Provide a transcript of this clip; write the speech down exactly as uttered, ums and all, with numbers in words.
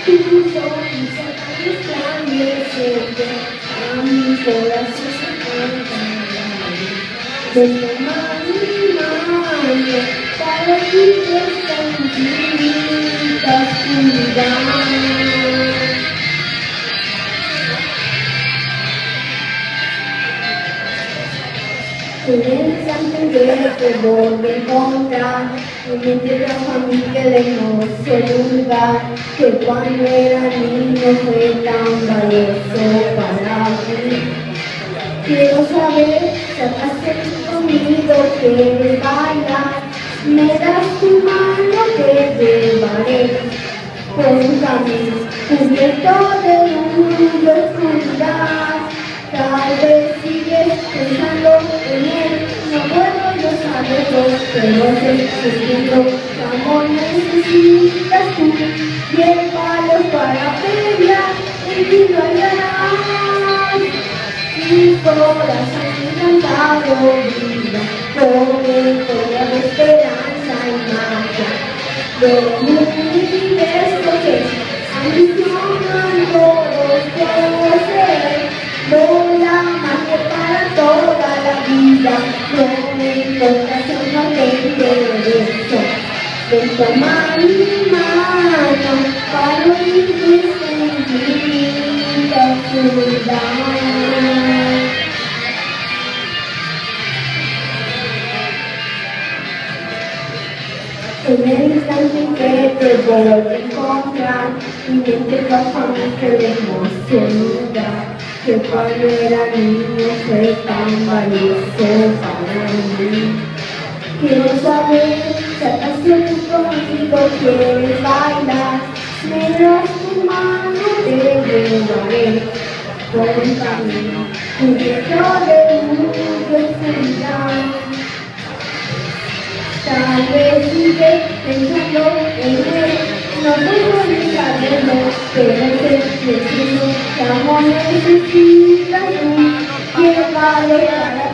Tu sonrisa tan resplandeciente a mi corazón se canta. Ven, toma mi mano, para ti esta infinita oscuridad. En el instante que te voy a encontrar, en mi tierra familia de hermoso lugar, que cuando era niño fue tan valioso para mí. Quiero saber si acaso conmigo quieres bailar, me das tu mano que te llevaré por un camino cubierto de luz y oscuridad. Tal vez sigues pensando en él, no puedo yo saberlo, pero sé que siento que amor necesitas tú. Llévalos para pelear, en ti lo hallarás. Mi corazón encantado vida, con el color de esperanza y magia del universo que ambicionan todos conocer. Doy la magia para toda la vida, no me importa si no tengo derecho. Ven, toma mi mano para oír esta infinita oscuridad. En el instante en que te voy a encontrar, mi mente pasa mucho de hermoso lugar, que cuando era niño fue tan valioso para mí. Quiero saber si acaso tú conmigo quieres bailar, me das tu mano, te llevaré por un camino cubierto de luz y oscuridad. Tal vez sigues pensando en él, no puedo ni saberlo, pero sé que siento que amor necesitas tú. Llévalo para